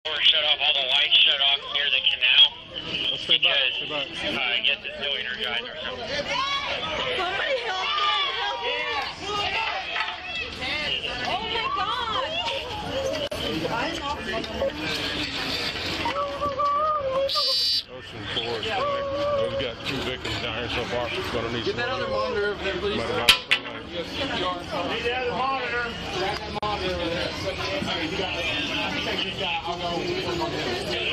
Shut off, all the lights shut off near the canal. Let's stay back. Stay back. I guess it's still energized or something. Somebody help him! Help him! Oh my God! Ocean 4 is we've got 2 victims down here so far. Gonna need Get that other monitor over there, please. Need the other monitor. Grab that monitor over there. Okay, you got it. I think I just got it. I'll go.